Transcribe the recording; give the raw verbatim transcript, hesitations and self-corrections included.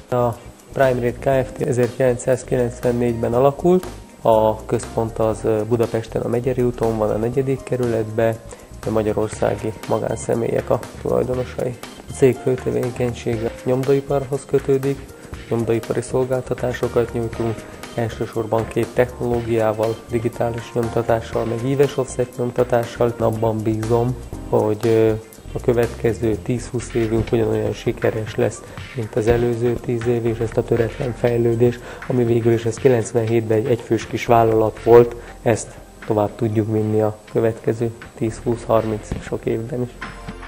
A Prime-Rate Kft. ezerkilencszázkilencvennégyben alakult, a központ az Budapesten a Megyeri úton van, a negyedik kerületben, a magyarországi magánszemélyek a tulajdonosai. A cég fő tevékenysége nyomdaiparhoz kötődik, nyomdaipari szolgáltatásokat nyújtunk, elsősorban két technológiával, digitális nyomtatással, meg íves offset nyomtatással. Abban bízom, hogy a következő tíz-húsz évünk ugyanolyan sikeres lesz, mint az előző tíz év, és ezt a töretlen fejlődés, ami végül is ez kilencvenhétben egy egyfős kis vállalat volt, ezt tovább tudjuk vinni a következő tíz-húsz-harminc sok évben is.